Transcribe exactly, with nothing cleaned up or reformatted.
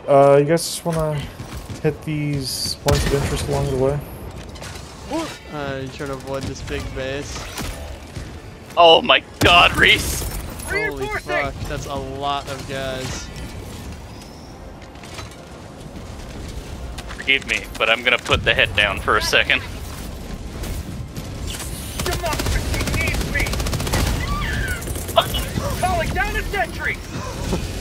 Uh, you guys just wanna hit these points of interest along the way? Uh, you trying to avoid this big base? Oh my god, Reese! Holy fuck, that's a lot of guys. Forgive me, but I'm gonna put the head down for a second. Democracy needs me! Calling down a sentry!